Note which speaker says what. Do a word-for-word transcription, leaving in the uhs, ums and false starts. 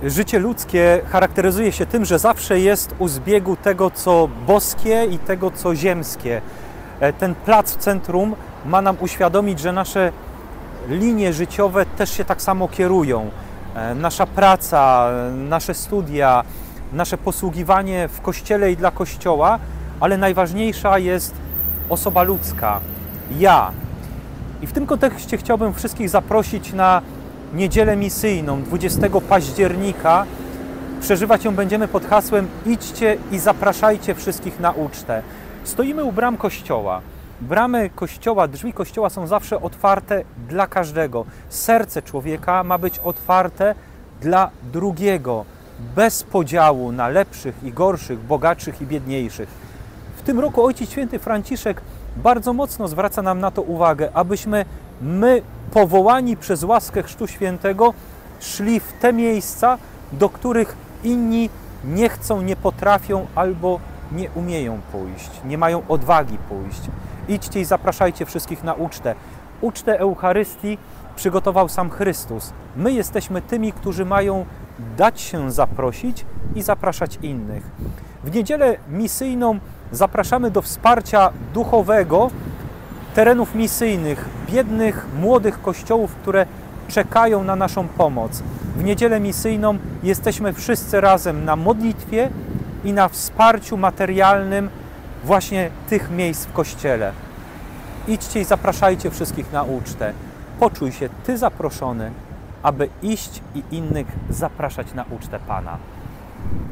Speaker 1: Życie ludzkie charakteryzuje się tym, że zawsze jest u zbiegu tego, co boskie i tego, co ziemskie. Ten plac w centrum ma nam uświadomić, że nasze linie życiowe też się tak samo kierują. Nasza praca, nasze studia, nasze posługiwanie w Kościele i dla Kościoła, ale najważniejsza jest osoba ludzka, ja. I w tym kontekście chciałbym wszystkich zaprosić na Niedzielę Misyjną, dwudziestego października. Przeżywać ją będziemy pod hasłem idźcie i zapraszajcie wszystkich na ucztę. Stoimy u bram Kościoła. Bramy Kościoła, drzwi Kościoła są zawsze otwarte dla każdego. Serce człowieka ma być otwarte dla drugiego, bez podziału na lepszych i gorszych, bogatszych i biedniejszych. W tym roku Ojciec Święty Franciszek bardzo mocno zwraca nam na to uwagę, abyśmy my, powołani przez łaskę Chrztu Świętego, szli w te miejsca, do których inni nie chcą, nie potrafią albo nie umieją pójść, nie mają odwagi pójść. Idźcie i zapraszajcie wszystkich na ucztę. Ucztę Eucharystii przygotował sam Chrystus. My jesteśmy tymi, którzy mają dać się zaprosić i zapraszać innych. W Niedzielę Misyjną zapraszamy do wsparcia duchowego terenów misyjnych, biednych, młodych kościołów, które czekają na naszą pomoc. W Niedzielę Misyjną jesteśmy wszyscy razem na modlitwie i na wsparciu materialnym właśnie tych miejsc w Kościele. Idźcie i zapraszajcie wszystkich na ucztę. Poczuj się Ty zaproszony, aby iść i innych zapraszać na ucztę Pana.